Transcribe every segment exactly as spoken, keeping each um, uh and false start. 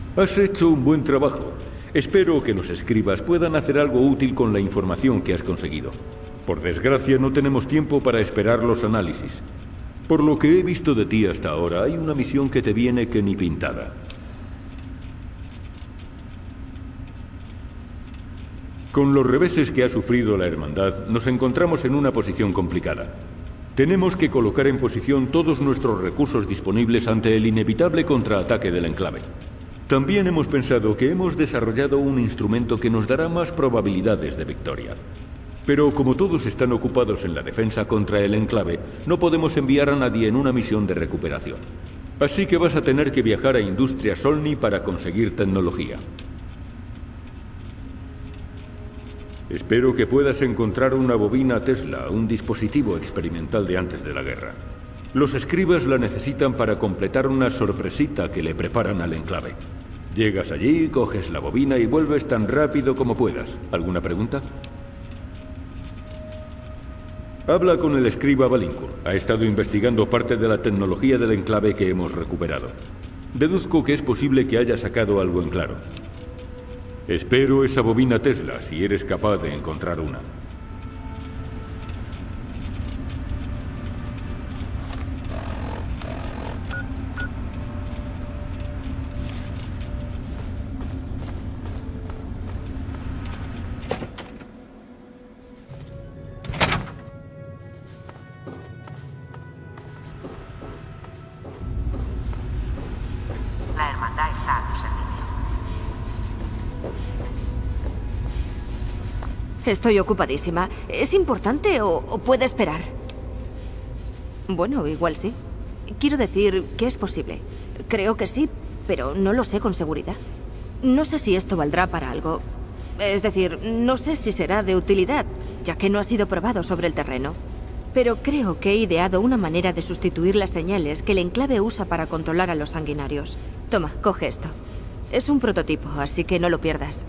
Has hecho un buen trabajo. Espero que los escribas puedan hacer algo útil con la información que has conseguido. Por desgracia, no tenemos tiempo para esperar los análisis. Por lo que he visto de ti hasta ahora, hay una misión que te viene que ni pintada. Con los reveses que ha sufrido la Hermandad, nos encontramos en una posición complicada. Tenemos que colocar en posición todos nuestros recursos disponibles ante el inevitable contraataque del enclave. También hemos pensado que hemos desarrollado un instrumento que nos dará más probabilidades de victoria. Pero como todos están ocupados en la defensa contra el enclave, no podemos enviar a nadie en una misión de recuperación. Así que vas a tener que viajar a Industria Solny para conseguir tecnología. Espero que puedas encontrar una bobina Tesla, un dispositivo experimental de antes de la guerra. Los escribas la necesitan para completar una sorpresita que le preparan al enclave. Llegas allí, coges la bobina y vuelves tan rápido como puedas. ¿Alguna pregunta? Habla con el escriba Balinkur. Ha estado investigando parte de la tecnología del enclave que hemos recuperado. Deduzco que es posible que haya sacado algo en claro. Espero esa bobina Tesla, si eres capaz de encontrar una. La hermandad está a tu servicio. Estoy ocupadísima. ¿Es importante o, o puede esperar? Bueno, igual sí. Quiero decir que es posible. Creo que sí, pero no lo sé con seguridad. No sé si esto valdrá para algo. Es decir, no sé si será de utilidad, ya que no ha sido probado sobre el terreno. Pero creo que he ideado una manera de sustituir las señales que el enclave usa para controlar a los sanguinarios. Toma, coge esto. Es un prototipo, así que no lo pierdas.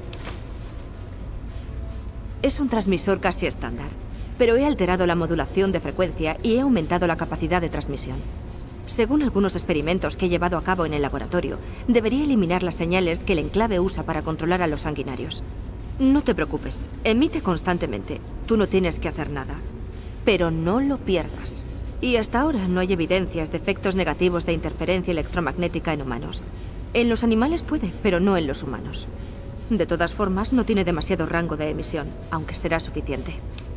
Es un transmisor casi estándar, pero he alterado la modulación de frecuencia y he aumentado la capacidad de transmisión. Según algunos experimentos que he llevado a cabo en el laboratorio, debería eliminar las señales que el enclave usa para controlar a los sanguinarios. No te preocupes, emite constantemente. Tú no tienes que hacer nada. Pero no lo pierdas. Y hasta ahora no hay evidencias de efectos negativos de interferencia electromagnética en humanos. En los animales puede, pero no en los humanos. De todas formas, no tiene demasiado rango de emisión, aunque será suficiente.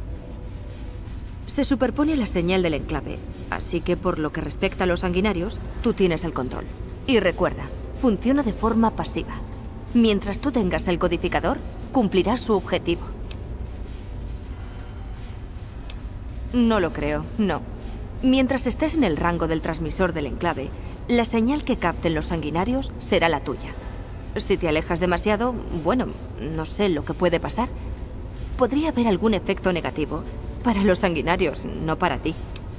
Se superpone a la señal del enclave, así que por lo que respecta a los sanguinarios, tú tienes el control. Y recuerda, funciona de forma pasiva. Mientras tú tengas el codificador, cumplirá su objetivo. No lo creo, no. Mientras estés en el rango del transmisor del enclave, la señal que capten los sanguinarios será la tuya. Si te alejas demasiado, bueno, no sé lo que puede pasar. Podría haber algún efecto negativo para los sanguinarios, no para ti.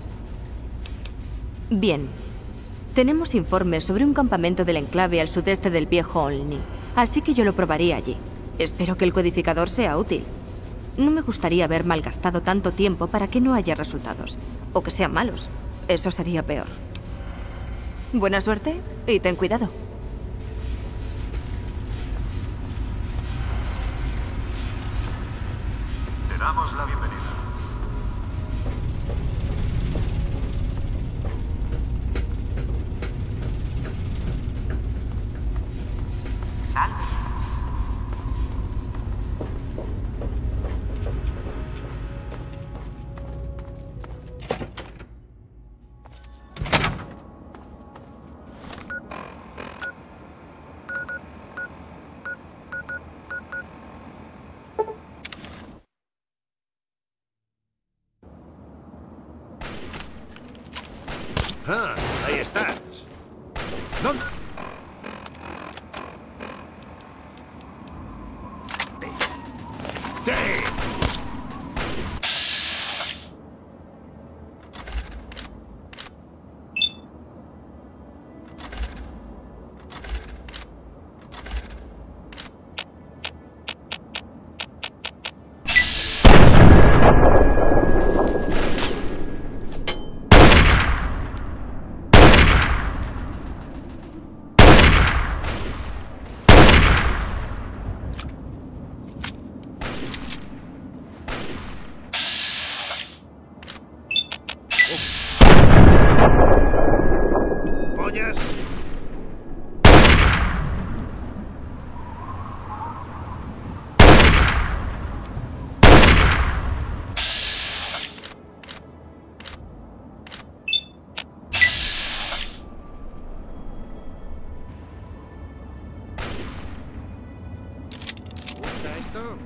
Bien. Tenemos informes sobre un campamento del enclave al sudeste del viejo Olney, así que yo lo probaría allí. Espero que el codificador sea útil. No me gustaría haber malgastado tanto tiempo para que no haya resultados. O que sean malos. Eso sería peor. Buena suerte y ten cuidado. Te damos la bienvenida. Salve. Ah, ahí estás. ¿Dónde? ¡Sí! ¿Listo?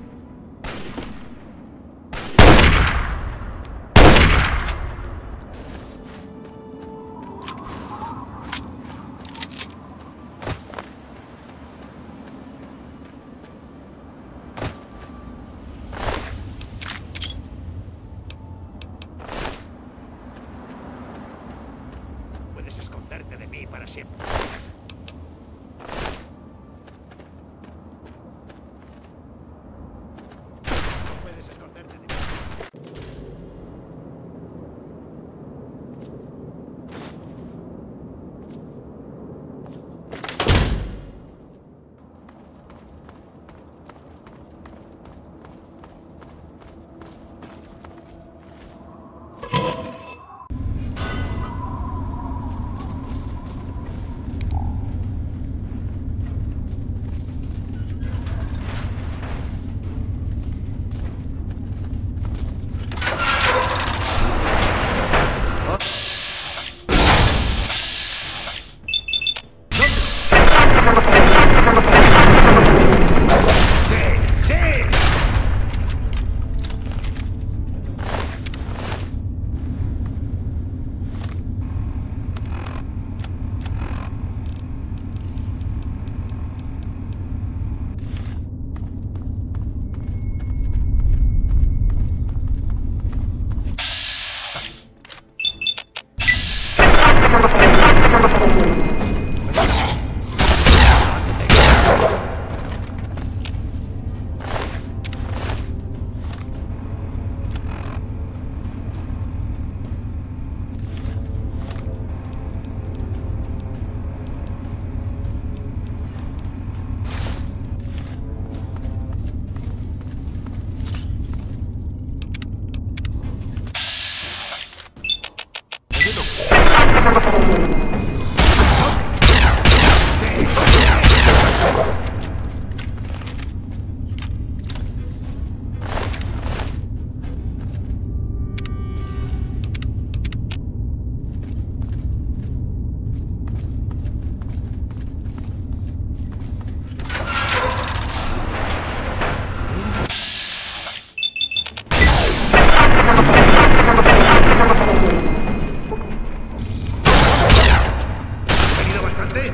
Puedes esconderte de mí para siempre. Puedes esconderte de mí. ¿Venido bastante?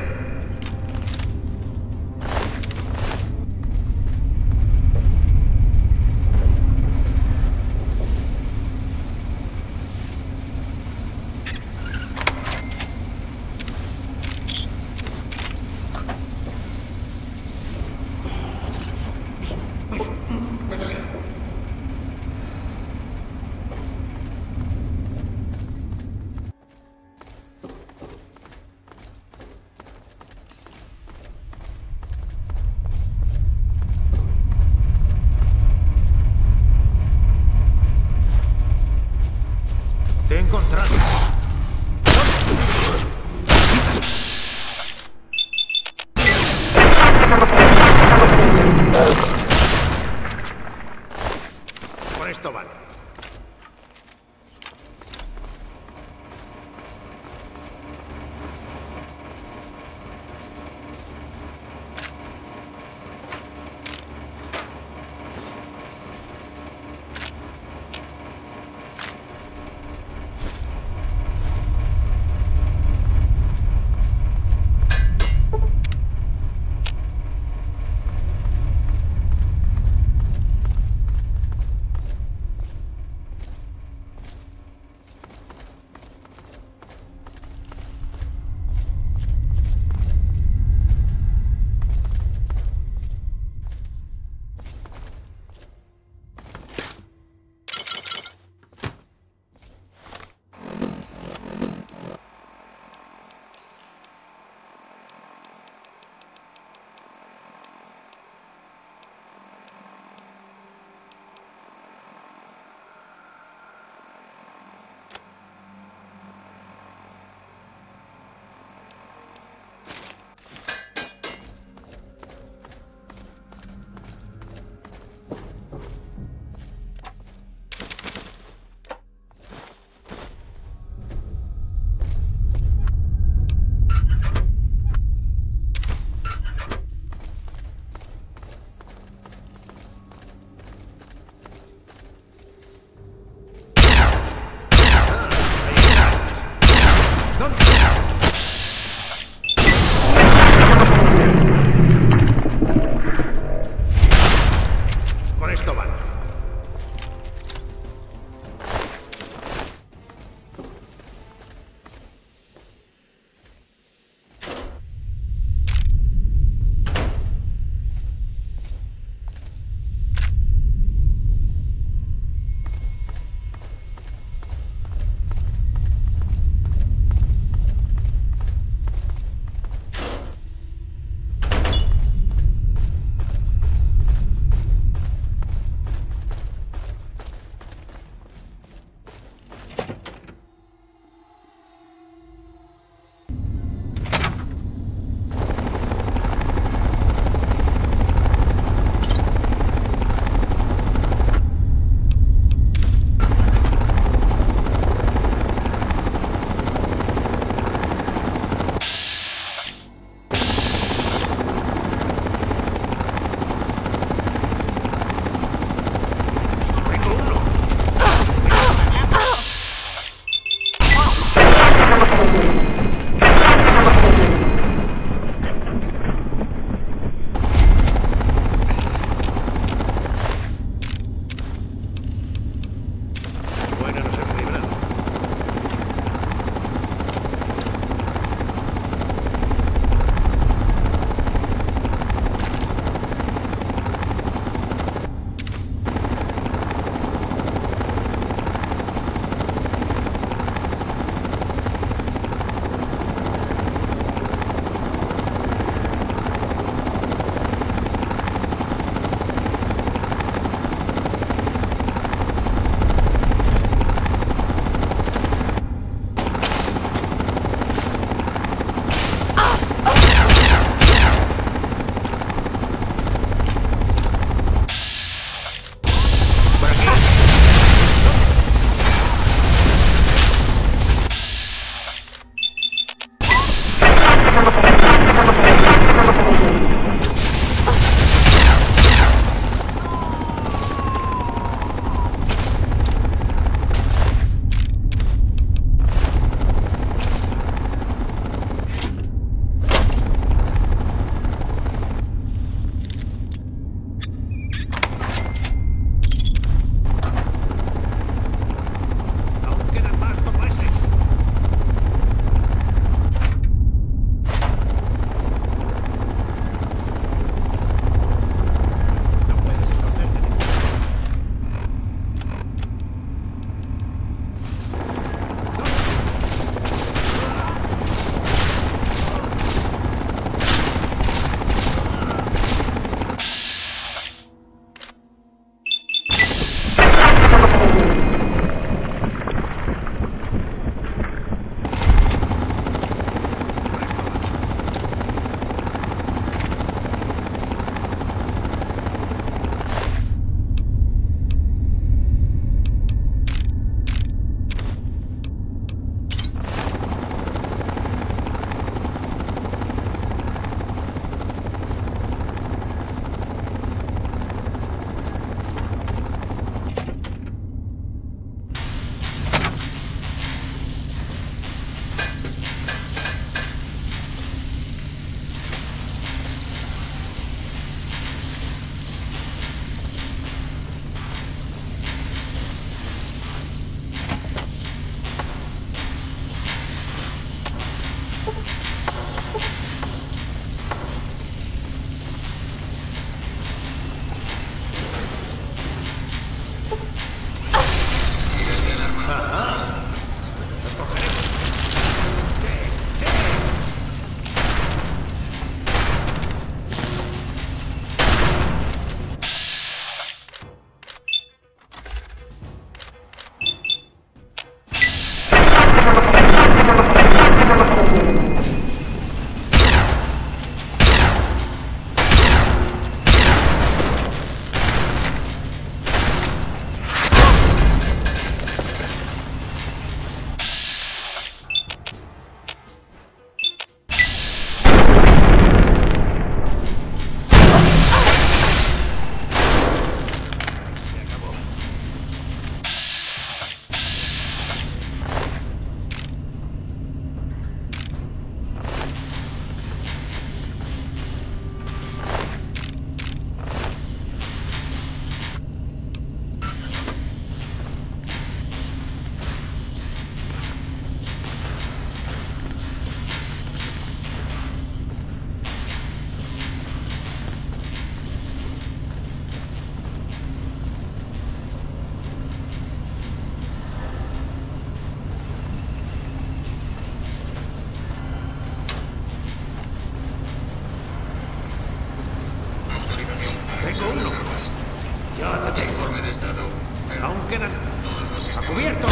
No te Informe de estado. Aún quedan... Todos los ¡A sistemas. cubierto!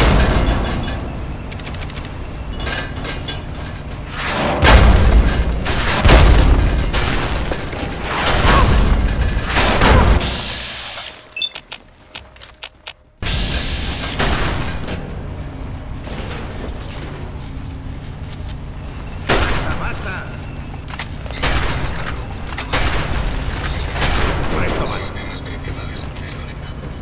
¡Basta, basta! Por esto va. Sistemas principales desconectados.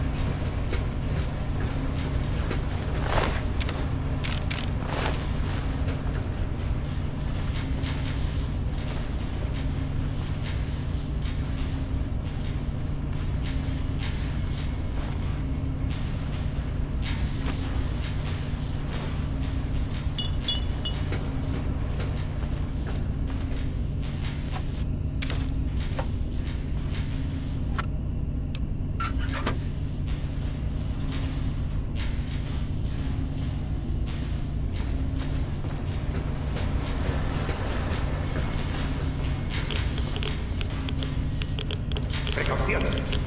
Precaución.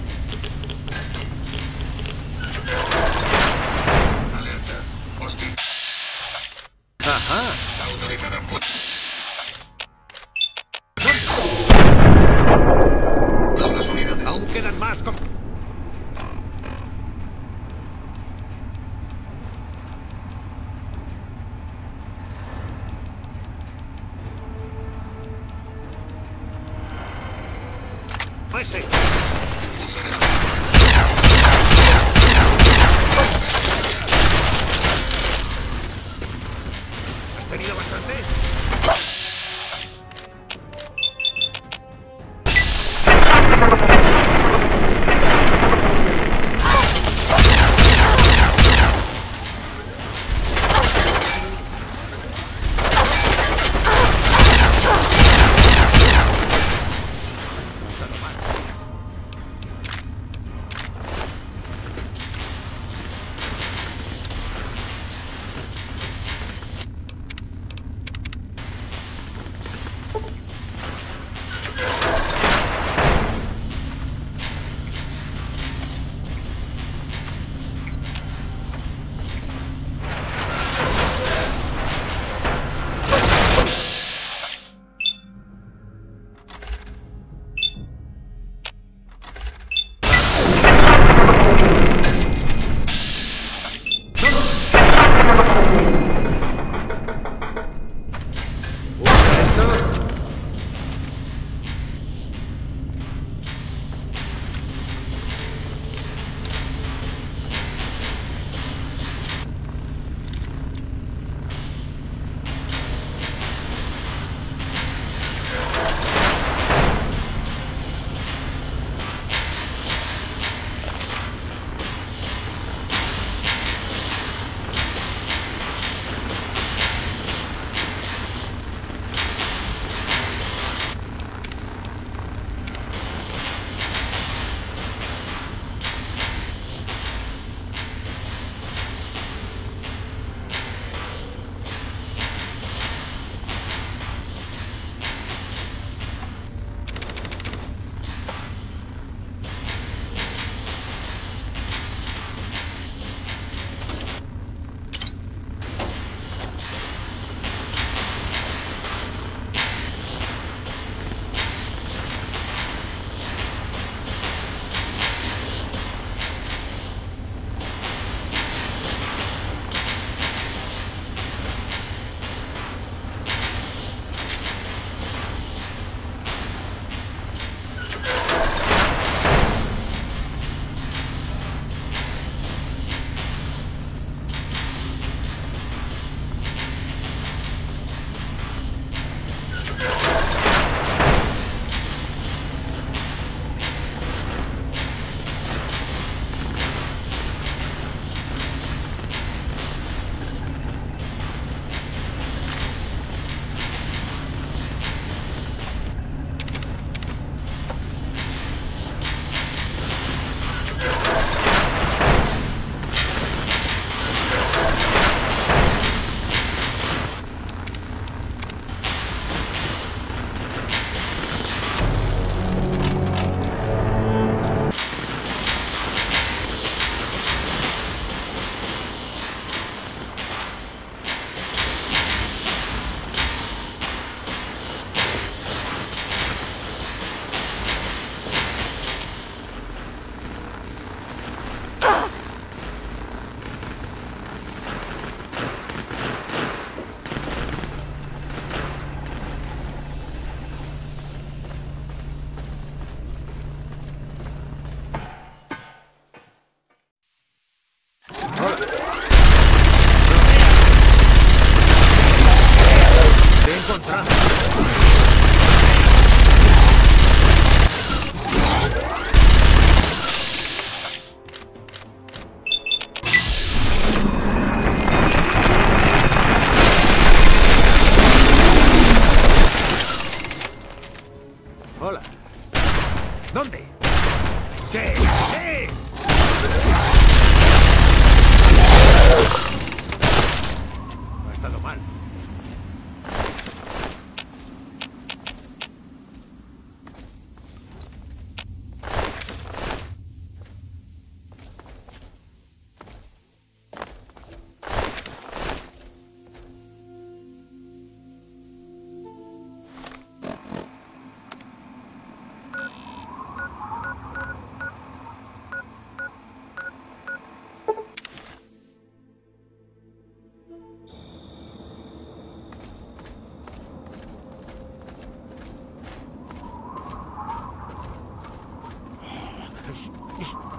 Alerta. Hostil. Ajá. Autorizada por... Todas las unidades. Aún quedan más com... Ese. ¿Has tenido bastante?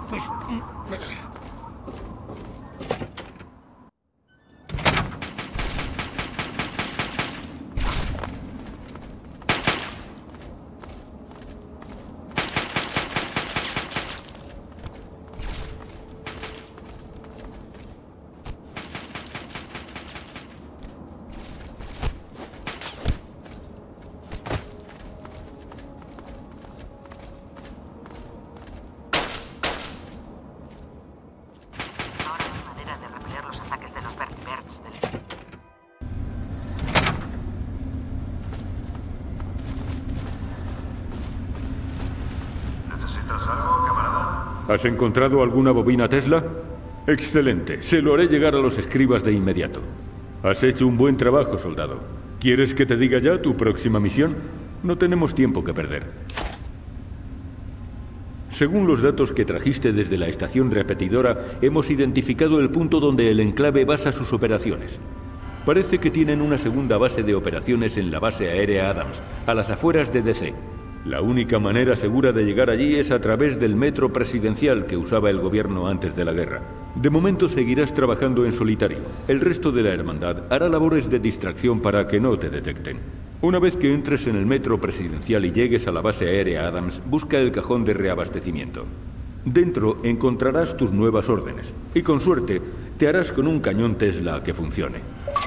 Ahora no hay manera de repeler los ataques de los vertibirds del... ¿Necesitas algo, camarada? ¿Has encontrado alguna bobina Tesla? Excelente. Se lo haré llegar a los escribas de inmediato. Has hecho un buen trabajo, soldado. ¿Quieres que te diga ya tu próxima misión? No tenemos tiempo que perder. Según los datos que trajiste desde la estación repetidora, hemos identificado el punto donde el enclave basa sus operaciones. Parece que tienen una segunda base de operaciones en la base aérea Adams, a las afueras de D C. La única manera segura de llegar allí es a través del metro presidencial que usaba el gobierno antes de la guerra. De momento seguirás trabajando en solitario. El resto de la hermandad hará labores de distracción para que no te detecten. Una vez que entres en el metro presidencial y llegues a la base aérea Adams, busca el cajón de reabastecimiento. Dentro encontrarás tus nuevas órdenes y con suerte te harás con un cañón Tesla que funcione.